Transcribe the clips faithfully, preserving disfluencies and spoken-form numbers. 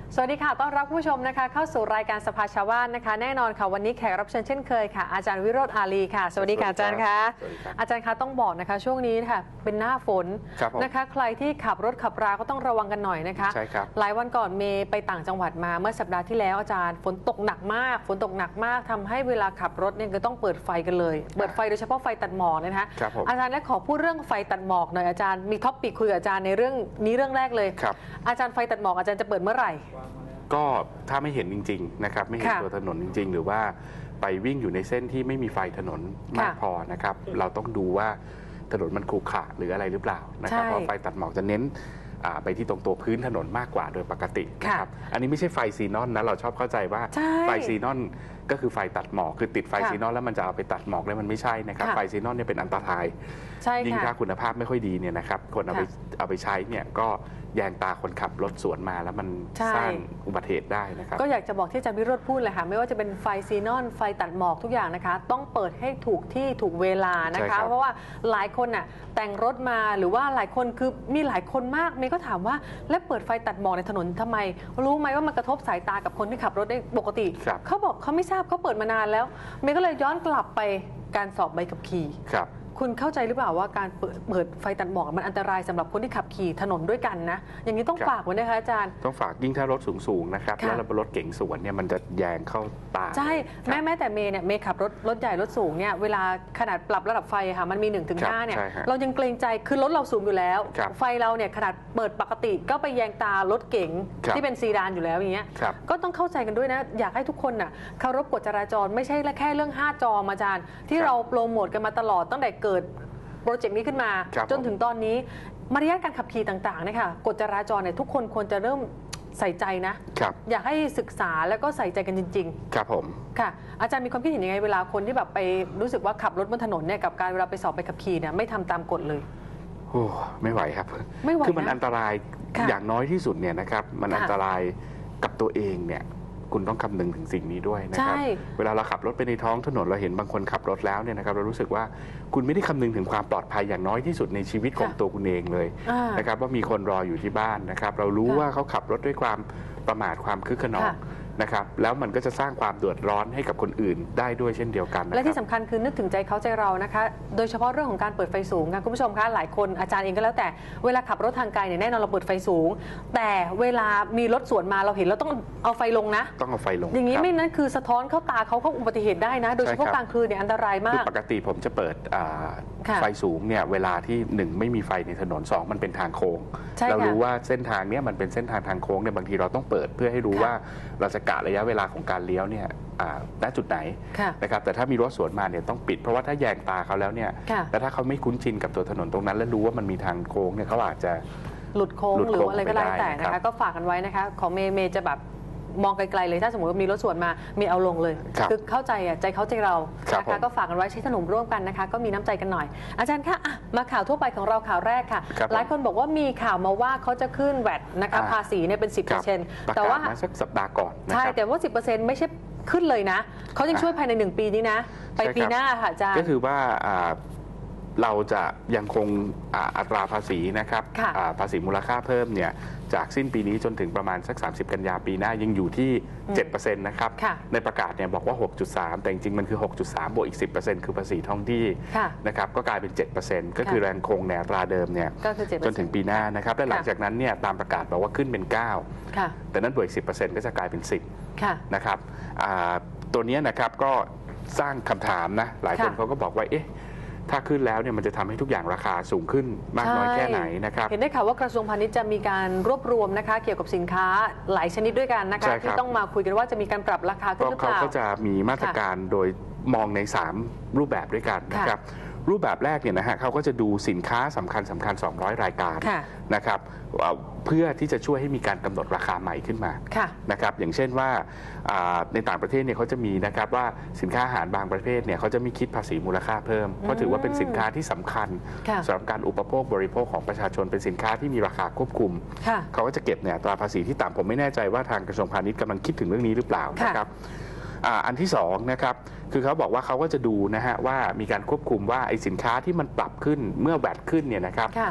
สวัสดีค่ะต้อนรับผู้ชมนะคะเข้าสู่รายการสภาชาวบ้านนะคะแน่นอนค่ะวันนี้แขกรับเชิญเช่นเคยค่ะอาจารย์วิโรจน์อาลีค่ะสวัสดีค่ะอาจารย์คะอาจารย์คะต้องบอกนะคะช่วงนี้ค่ะเป็นหน้าฝนนะคะใครที่ขับรถขับราก็ต้องระวังกันหน่อยนะคะใช่ครับหลายวันก่อนเมย์ไปต่างจังหวัดมาเมื่อสัปดาห์ที่แล้วอาจารย์ฝนตกหนักมากฝนตกหนักมากทำให้เวลาขับรถเนี่ยก็ต้องเปิดไฟกันเลยเปิดไฟโดยเฉพาะไฟตัดหมอกนะคะอาจารย์และขอพูดเรื่องไฟตัดหมอกหน่อยอาจารย์มีท็อปปิกคุยกับอาจารย์ในเรื่องนี้เรื่องแรกเลยอาจารย์ไฟตัดหมอกอาจารย์จะเปิดเมื่อไหร่ก็ถ้าไม่เห็นจริงๆนะครับไม่เห็นตัวถนนจริงๆหรือว่าไปวิ่งอยู่ในเส้นที่ไม่มีไฟถนนมากพอนะครับเราต้องดูว่าถนนมันขรุขระหรืออะไรหรือเปล่านะครับเพราะไฟตัดหมอกจะเน้นไปที่ตรงตัวพื้นถนนมากกว่าโดยปกตินะครับอันนี้ไม่ใช่ไฟซีนอนนะเราชอบเข้าใจว่าไฟซีนอนก็คือไฟตัดหมอกคือติดไฟซีนอนแล้วมันจะเอาไปตัดหมอกแล้วมันไม่ใช่นะครับไฟซีนอนเนี่ยเป็นอันตรายยิ่งถ้าคุณภาพไม่ค่อยดีเนี่ยนะครับคนเอาไปเอาไปใช้เนี่ยก็แยงตาคนขับรถสวนมาแล้วมันสร้างอุบัติเหตุได้นะครับก็อยากจะบอกที่อาจารย์วิโรจน์พูดเลยค่ะไม่ว่าจะเป็นไฟซีนอนไฟตัดหมอกทุกอย่างนะคะต้องเปิดให้ถูกที่ถูกเวลานะคะเพราะว่าหลายคนน่ะแต่งรถมาหรือว่าหลายคนคือมีหลายคนมากเมย์ก็ถามว่าแล้วเปิดไฟตัดหมอกในถนนทำไมรู้ไหมว่ามันกระทบสายตากับคนที่ขับรถได้ปกติเขาบอกเขาไม่ทราบเขาเปิดมานานแล้วเมย์ก็เลยย้อนกลับไปการสอบใบขับขี่คุณเข้าใจหรือเปล่าว่าการเปิดเปิดไฟตัดหมอกมันอันตรายสำหรับคนที่ขับขี่ถนนด้วยกันนะอย่างนี้ต้องฝากไว้นะคะอาจารย์ต้องฝากยิ่งถ้ารถสูงๆนะครับแล้วรถเก๋งสวนเนี่ยมันจะแยงเข้าตาใช่แม้แม้แต่เมย์เนี่ยเมย์ขับรถรถใหญ่รถสูงเนี่ยเวลาขนาดปรับระดับไฟค่ะมันมีหนึ่งถึงห้าเนี่ยเรายังเกรงใจคือรถเราสูงอยู่แล้วไฟเราเนี่ยขนาดเปิดปกติก็ไปแยงตารถเก๋งที่เป็นซีดานอยู่แล้วอย่างเงี้ยก็ต้องเข้าใจกันด้วยนะอยากให้ทุกคนน่ะเคารพกฎจราจรไม่ใช่แค่เรื่องห้าจออาจารย์ที่เราโปรโมทกันมาตลอดตั้งแต่เกิดโปรเจกต์นี้ขึ้นมาจนถึงตอนนี้มารยาทการขับขี่ต่างๆเนี่ยค่ะกฎจราจรเนี่ยทุกคนควรจะเริ่มใส่ใจนะอยากให้ศึกษาแล้วก็ใส่ใจกันจริงๆครับผมค่ะอาจารย์มีความคิดเห็นยังไงเวลาคนที่แบบไปรู้สึกว่าขับรถบนถนนเนี่ยกับการเวลาไปสอบไปขับขี่เนี่ยไม่ทำตามกฎเลยโอ้ไม่ไหวครับคือมันอันตรายอย่างน้อยที่สุดเนี่ยนะครับมันอันตรายกับตัวเองเนี่ยคุณต้องคำนึงถึงสิ่งนี้ด้วยนะครับเวลาเราขับรถไปในท้องถนนเราเห็นบางคนขับรถแล้วเนี่ยนะครับเรารู้สึกว่าคุณไม่ได้คำนึงถึงความปลอดภัยอย่างน้อยที่สุดในชีวิตของตัวคุณเองเลยนะครับว่ามีคนรออยู่ที่บ้านนะครับเรารู้ว่าเขาขับรถด้วยความประมาทความคึกขนองนะครับแล้วมันก็จะสร้างความเดือดร้อนให้กับคนอื่นได้ด้วยเช่นเดียวกันและที่สำคัญคือนึกถึงใจเขาใจเรานะคะโดยเฉพาะเรื่องของการเปิดไฟสูงค่ะคุณผู้ชมคะหลายคนอาจารย์เองก็แล้วแต่เวลาขับรถทางไกลเนี่ยแน่นอนเราเปิดไฟสูงแต่เวลามีรถสวนมาเราเห็นเราต้องเอาไฟลงนะต้องเอาไฟลงอย่างนี้ไม่นั้นคือสะท้อนเข้าตาเขาเข้าอุบัติเหตุได้นะโดยเฉพาะกลางคืนเนี่ยอันตรายมากปกติผมจะเปิดไฟสูงเนี่ยเวลาที่หนึ่งไม่มีไฟในถนนสองมันเป็นทางโค้งเรารู้ว่าเส้นทางนี้มันเป็นเส้นทางทางโค้งเนี่ยบางทีเราต้องเปิดเพื่อให้รู้ว่าเราจะกะระยะเวลาของการเลี้ยวเนี่ยณจุดไหนนะครับแต่ถ้ามีรถสวนมาเนี่ยต้องปิดเพราะว่าถ้าแยงตาเขาแล้วเนี่ยแต่ถ้าเขาไม่คุ้นชินกับตัวถนนตรงนั้นและรู้ว่ามันมีทางโค้งเนี่ยเขาอาจจะหลุดโค้งหรืออะไรก็แล้วแต่นะคะก็ฝากกันไว้นะคะของเมย์เมย์จะแบบมองไกลๆเลยถ้าสมมติว่ามีรถสวนมามีเอาลงเลยคือเข้าใจอ่ะใจเขาใจเรานะคะก็ฝากกันไว้ใช้ถนนร่วมกันนะคะก็มีน้ำใจกันหน่อยอาจารย์คะมาข่าวทั่วไปของเราข่าวแรกค่ะหลายคนบอกว่ามีข่าวมาว่าเขาจะขึ้นแวดนะคะภาษีเนี่ยเป็น สิบเปอร์เซ็นต์ แต่ว่าสักสัปดาห์ก่อนใช่แต่ว่า สิบเปอร์เซ็นต์ ไม่ใช่ขึ้นเลยนะเขายังช่วยภายในหนึ่งปีนี้นะไปปีหน้าค่ะอาจารย์ก็คือว่าเราจะยังคงอัตราภาษีนะครับภาษีมูลค่าเพิ่มเนี่ยจากสิ้นปีนี้จนถึงประมาณสักสามสิบกันยาปีหน้ายังอยู่ที่ เจ็ดเปอร์เซ็นต์ นะครับในประกาศเนี่ยบอกว่า หกจุดสาม แต่จริงๆมันคือ หกจุดสาม บวกอีก สิบเปอร์เซ็นต์ คือภาษีท้องที่นะครับก็กลายเป็น เจ็ดเปอร์เซ็นต์ ก็คือแรงคงในอัตราเดิมเนี่ยจนถึงปีหน้านะครับและหลังจากนั้นเนี่ยตามประกาศบอกว่าขึ้นเป็น เก้า แต่นั้นบวกอีก สิบเปอร์เซ็นต์ ก็จะกลายเป็น สิบ นะครับตัวนี้นะครับก็สร้างคำถามนะหลายคนเขาก็บอกว่าเอ๊ะถ้าขึ้นแล้วเนี่ยมันจะทำให้ทุกอย่างราคาสูงขึ้นมากน้อยแค่ไหนนะครับเห็นได้ข่าวว่ากระทรวงพาณิชย์จะมีการรวบรวมนะคะเกี่ยวกับสินค้าหลายชนิดด้วยกันนะคะที่ต้องมาคุยกันว่าจะมีการปรับราคาขึ้นหรือเปล่าเขาก็จะมีมาตรการโดยมองในสามรูปแบบด้วยกันนะครับรูปแบบแรกเนี่ยนะฮะเขาก็จะดูสินค้าสำคัญสำคัญสองร้อยรายการนะครับเพื่อที่จะช่วยให้มีการกำหนดราคาใหม่ขึ้นมานะครับอย่างเช่นว่าในต่างประเทศเนี่ยเขาจะมีนะครับว่าสินค้าอาหารบางประเภทเนี่ยเขาจะไม่คิดภาษีมูลค่าเพิ่มเพราะถือว่าเป็นสินค้าที่สำคัญสำหรับการอุปโภคบริโภคของประชาชนเป็นสินค้าที่มีราคาควบคุมเขาก็จะเก็บเนี่ยอัตราภาษีที่ต่ำผมไม่แน่ใจว่าทางกระทรวงพาณิชย์กำลังคิดถึงเรื่องนี้หรือเปล่านะครับอันที่สองนะครับคือเขาบอกว่าเขาก็จะดูนะฮะว่ามีการควบคุมว่าไอ้สินค้าที่มันปรับขึ้นเมื่อแวดขึ้นเนี่ยนะครับ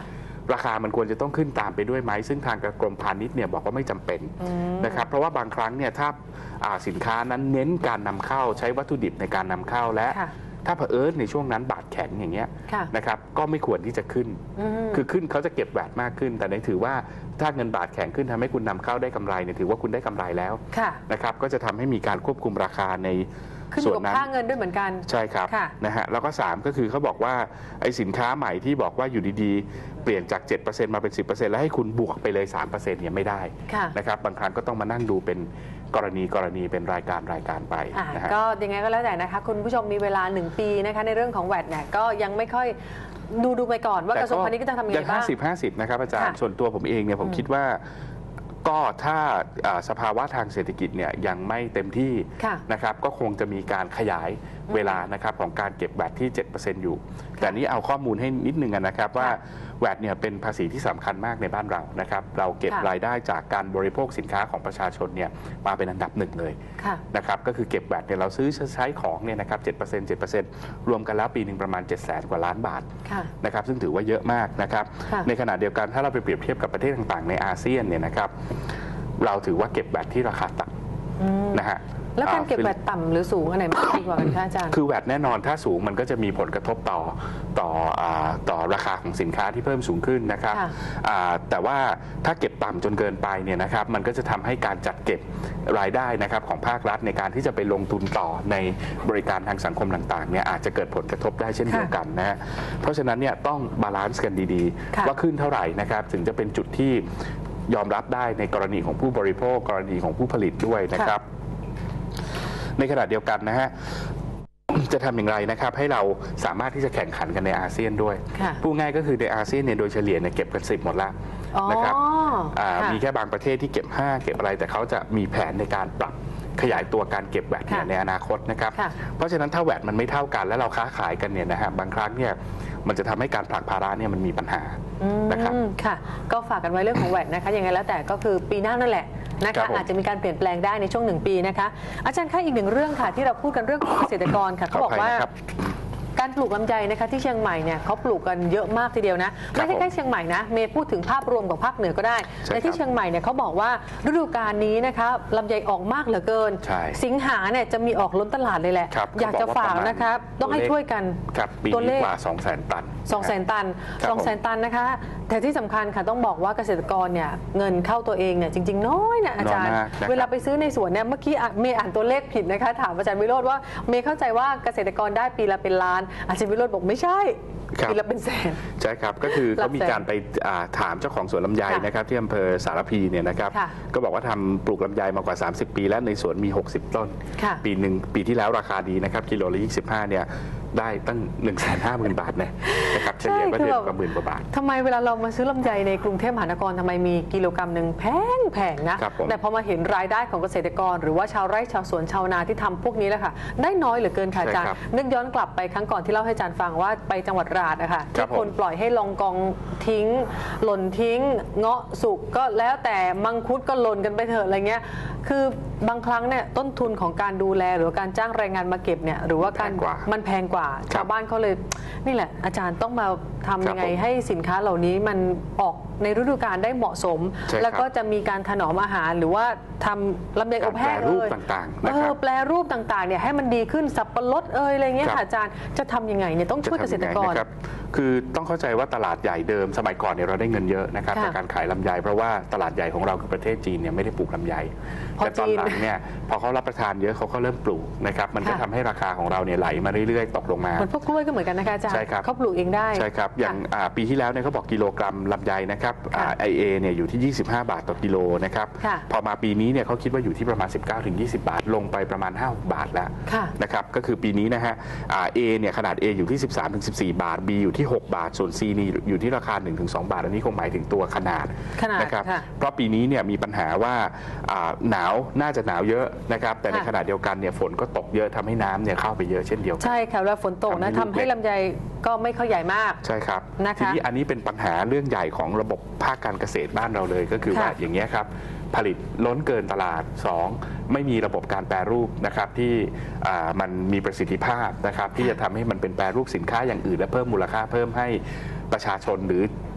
ราคามันควรจะต้องขึ้นตามไปด้วยไหมซึ่งทางกรมพาณิชย์เนี่ยบอกว่าไม่จำเป็นนะครับเพราะว่าบางครั้งเนี่ยถ้าสินค้านั้นเน้นการนำเข้าใช้วัตถุดิบในการนำเข้าและถ้าเผอิญในช่วงนั้นบาทแข็งอย่างเงี้ยนะครับก็ไม่ควรที่จะขึ้นคือขึ้นเขาจะเก็บแวดมากขึ้นแต่ในถือว่าถ้าเงินบาทแข็งขึ้นทำให้คุณนำเข้าได้กำไรเนี่ยถือว่าคุณได้กำไรแล้วนะครับก็จะทำให้มีการควบคุมราคาในส่วนนั้นค่าเงินด้วยเหมือนกันใช่ครับนะฮะแล้วก็สามก็คือเขาบอกว่าไอ้สินค้าใหม่ที่บอกว่าอยู่ดีๆเปลี่ยนจาก เจ็ดเปอร์เซ็นต์ มาเป็น สิบเปอร์เซ็นต์ แล้วให้คุณบวกไปเลย สามเปอร์เซ็นต์ เนี่ยไม่ได้นะครับบางครั้งก็ต้องมานั่งดูเป็นกรณีกรณีเป็นรายการรายการไปนะฮะก็ยังไงก็แล้วแต่นะคะคุณผู้ชมมีเวลาหนึ่งปีนะคะในเรื่องของแวดเนี่ยก็ยังไม่ค่อยดูดูไปก่อนว่ากระทรวงพาณิชย์ก็จะทำยังไงบ้างยังห้าสิบ ห้าสิบนะครับอาจารย์ส่วนตัวผมเองเนี่ยผมคิดว่าก็ถ้าสภาวะทางเศรษฐกิจเนี่ยยังไม่เต็มที่นะครับก็คงจะมีการขยายเวลานะครับของการเก็บแวดที่ เจ็ดเปอร์เซ็นต์ อยู่แต่นี้เอาข้อมูลให้นิดนึงนะครับว่าแวดเนี่ยเป็นภาษีที่สำคัญมากในบ้านเรานะครับเราเก็บรายได้จากการบริโภคสินค้าของประชาชนเนี่ยมาเป็นอันดับหนึ่งเลยนะครับก็คือเก็บแวดเนี่ยเราซื้อใช้ของเนี่ยนะครับ เจ็ดเปอร์เซ็นต์ เจ็ดเปอร์เซ็นต์ รวมกันแล้วปีหนึ่งประมาณ เจ็ดแสน กว่าล้านบาทนะครับซึ่งถือว่าเยอะมากนะครับในขณะเดียวกันถ้าเราไปเปรียบเทียบกับประเทศต่างๆในอาเซียนเนี่ยนะครับเราถือว่าเก็บแวดที่ราคาต่ำนะฮะแล้วการเก็บแวดต่ำหรือสูงอันไหนมากดีกว่ากันคะอาจารย์คือแวดแน่นอนถ้าสูงมันก็จะมีผลกระทบต่อต่อต่อราคาของสินค้าที่เพิ่มสูงขึ้นนะครับแต่ว่าถ้าเก็บต่ำจนเกินไปเนี่ยนะครับมันก็จะทำให้การจัดเก็บรายได้นะครับของภาครัฐในการที่จะไปลงทุนต่อในบริการทางสังคมต่างๆเนี่ยอาจจะเกิดผลกระทบได้เช่นเดียวกันนะฮะเพราะฉะนั้นเนี่ยต้องบาลานซ์กันดีๆว่าขึ้นเท่าไหร่นะครับถึงจะเป็นจุดที่ยอมรับได้ในกรณีของผู้บริโภคกรณีของผู้ผลิตด้วยนะครับในขณะเดียวกันนะฮะจะทำอย่างไรนะครับให้เราสามารถที่จะแข่งขันกันในอาเซียนด้วยพูดง่ายก็คือในอาเซียนเนี่ยโดยเฉลี่ยเนี่ยเก็บกันสิบหมดแล้วนะครับมีแค่บางประเทศที่เก็บห้าเก็บอะไรแต่เขาจะมีแผนในการปรับขยายตัวการเก็บแวดเนี่ยในอนาคตนะครับเพราะฉะนั้นถ้าแวดมันไม่เท่ากันแล้วเราค้าขายกันเนี่ยนะฮะบางครั้งเนี่ยมันจะทำให้การผลักภาระเนี่ยมันมีปัญหานะครับค่ะก็ฝากกันไว้เรื่องของแวดนะคะยังไงแล้วแต่ก็คือปีหน้านั่นแหละนะคะอาจจะมีการเปลี่ยนแปลงได้ในช่วงหนึ่งปีนะคะอาจารย์คะอีกหนึ่งเรื่องค่ะที่เราพูดกันเรื่องของเกษตรกรค่ะเขาบอกว่าการปลูกลำไยนะคะที่เชียงใหม่เนี่ยเขาปลูกกันเยอะมากทีเดียวนะไม่ใช่แค่เชียงใหม่นะเมย์พูดถึงภาพรวมของภาคเหนือก็ได้ในที่เชียงใหม่เนี่ยเขาบอกว่าฤดูกาลนี้นะคะลำไยออกมากเหลือเกินสิงหาเนี่ยจะมีออกล้นตลาดเลยแหละอยากจะฝากนะครับต้องให้ช่วยกันตัวเลขกว่าสองแสนตันสองแสนตันสองแสนตันนะคะแต่ที่สำคัญค่ะต้องบอกว่าเกษตรกรเนี่ยเงินเข้าตัวเองเนี่ยจริงๆน้อยนะอาจารย์เวลาไปซื้อในสวนเนี่ยเมื่อกี้เมย์อ่านตัวเลขผิดนะคะถามอาจารย์วิโรจน์ว่าเมย์เข้าใจว่าเกษตรกรได้ปีละเป็นล้านอาจารย์วิโรจน์บอกไม่ใช่ปีละเป็นแสนใช่ครับก็คือเขามีการไปถามเจ้าของสวนลำไยนะครับที่อำเภอสารพีเนี่ยนะครับก็บอกว่าทำปลูกลำไยมากว่าสามสิบปีแล้วในสวนมีหกสิบต้นปีหนึ่งปีที่แล้วราคาดีนะครับกิโลละยี่สิบห้าเนี่ยได้ตั้ง หนึ่งแสนห้าหมื่น บาทนะครับเฉลี่ยก็เดือนกว่าหมื่นกว่าบาททำไมเวลาเรามาซื้อลำไยในกรุงเทพมหานครทำไมมีกิโลกรัมหนึ่งแพงแพงนะแต่พอมาเห็นรายได้ของเกษตรกรหรือว่าชาวไร่ชาวสวนชาวนาที่ทำพวกนี้แหละค่ะได้น้อยเหลือเกินค่ะอาจารย์นึกย้อนกลับไปครั้งก่อนที่เล่าให้อาจารย์ฟังว่าไปจังหวัดตราดนะคะที่คนปล่อยให้ลองกองทิ้งหล่นทิ้งเงาะสุกก็แล้วแต่มังคุดก็หล่นกันไปเถอะอะไรเงี้ยคือบางครั้งเนี่ยต้นทุนของการดูแลหรือการจ้างแรงงานมาเก็บเนี่ยหรือว่าการมันแพงกว่าชาวบ้านเขาเลยนี่แหละอาจารย์ต้องมาทำยังไงให้สินค้าเหล่านี้มันออกในฤดูกาลได้เหมาะสมแล้วก็จะมีการถนอมอาหารหรือว่าทำลำไยอบแห้งเอ่ยเออแปลรูปต่างๆเนี่ยให้มันดีขึ้นสับปะรดเอ่ยอะไรเงี้ยค่ะอาจารย์จะทำยังไงเนี่ยต้องช่วยเกษตรกรคือต้องเข้าใจว่าตลาดใหญ่เดิมสมัยก่อนเนี่ยเราได้เงินเยอะนะครับจากการขายลำไยเพราะว่าตลาดใหญ่ของเราคือประเทศจีนเนี่ยไม่ได้ปลูกลำไยแต่ตอนหลังเนี่ยพอเขารับประทานเยอะเขาก็เริ่มปลูกนะครับมันก็ทำให้ราคาของเราเนี่ยไหลมาเรื่อยๆตกลงมาเหมือนพวกกล้วยก็เหมือนกันนะคะอาจารย์เขาปลูกเองได้ใช่ครับอย่างปีที่แล้วเนี่ยเขาบอกกิโลกรัมลำไยนะครับไอเอเนี่ยอยู่ที่ยี่สิบห้าบาทต่อกิโลนะครับพอมาปีนี้เนี่ยเขาคิดว่าอยู่ที่ประมาณสิบเก้าถึงยี่สิบบาทลงไปประมาณห้าหกบาทแล้วนะครับก็คือปีนี้นะฮะเอเนี่ยขนาด A อยู่ที่สิบสามถึงสิบสี่บาท B อยู่ที่หกบาทส่วน C นี่อยู่ที่ราคา หนึ่งถึงสองบาทอันนี้คงหมายถึงตัวขนาดนะครับเพราะปีนี้เนี่ยมีปัญหาว่าหนาวน่าจะหนาวเยอะนะครับแต่ในขณะเดียวกันเนี่ยฝนก็ตกเยอะทำให้น้ำเนี่ยเข้าไปเยอะเช่นเดียวกันใช่ค่ะแล้วฝนตกนะทำให้ลำไยก็ไม่ค่อยใหญ่มากใช่ครับทีนี้อันนี้เป็นปัญหาเรื่องใหญ่ของระบบภาคการเกษตรบ้านเราเลยก็คือว่าอย่างนี้ครับผลิตล้นเกินตลาดสองไม่มีระบบการแปรรูปนะครับที่มันมีประสิทธิภาพนะครับที่จะทำให้มันเป็นแปรรูปสินค้าอย่างอื่นและเพิ่มมูลค่าเพิ่มให้ประชาชนหรือ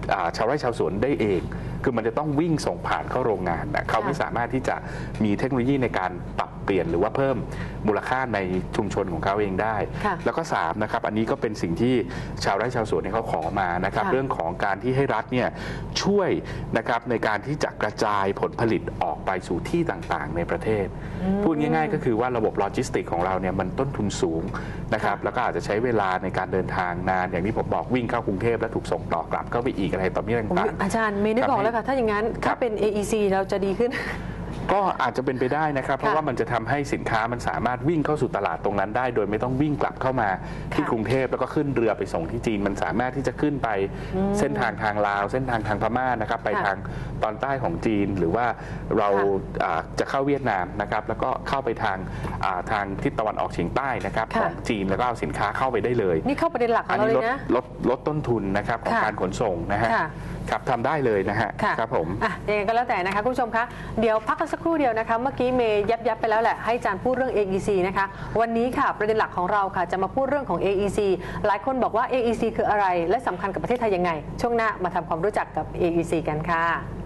ชาวไร่ชาวสวนได้เองคือมันจะต้องวิ่งส่งผ่านเข้าโรงงานนะเขาไม่สามารถที่จะมีเทคโนโลยีในการปรับเปลี่ยนหรือว่าเพิ่มมูลค่าในชุมชนของเขาเองได้แล้วก็สามนะครับอันนี้ก็เป็นสิ่งที่ชาวไร่ชาวสวนเขาขอมานะครับเรื่องของการที่ให้รัฐเนี่ยช่วยนะครับในการที่จะกระจายผลผลิตออกไปสู่ที่ต่างๆในประเทศพูดง่ายๆก็คือว่าระบบโลจิสติกของเราเนี่ยมันต้นทุนสูงนะครับแล้วก็อาจจะใช้เวลาในการเดินทางนานอย่างที่ผมบอกวิ่งเข้ากรุงเทพแล้วถูกส่งต่อกลับเข้าไปอีกอะไรต่อมีต่างๆอาจารย์เมย์ได้บอกแล้วค่ะถ้าอย่างนั้นถ้าเป็น เอ อี ซี เราจะดีขึ้นก็อาจจะเป็นไปได้นะครับเพราะว่ามันจะทำให้สินค้ามันสามารถวิ่งเข้าสู่ตลาดตรงนั้นได้โดยไม่ต้องวิ่งกลับเข้ามาที่กรุงเทพแล้วก็ขึ้นเรือไปส่งที่จีนมันสามารถที่จะขึ้นไปเส้นทางทางลาวเส้นทางทางพม่านะครับไปทางตอนใต้ของจีนหรือว่าเราจะเข้าเวียดนามนะครับแล้วก็เข้าไปทางทางทิศตะวันออกเฉียงใต้นะครับของจีนแล้วก็เอาสินค้าเข้าไปได้เลยนี่เข้าประเด็นหลักของเราเลยนะลดลดต้นทุนนะครับของการขนส่งนะฮะครับทำได้เลยนะฮะครับผมอ่ะยังไงก็แล้วแต่นะคะคุณผู้ชมคะเดี๋ยวพักกันสักครู่เดียวนะคะเมื่อกี้เมย์ยับยับไปแล้วแหละให้อาจารย์พูดเรื่อง เอ อี ซี นะคะวันนี้ค่ะประเด็นหลักของเราค่ะจะมาพูดเรื่องของ เอ อี ซี หลายคนบอกว่า เอ อี ซี คืออะไรและสำคัญกับประเทศไทยยังไงช่วงหน้ามาทำความรู้จักกับ เอ อี ซี กันค่ะ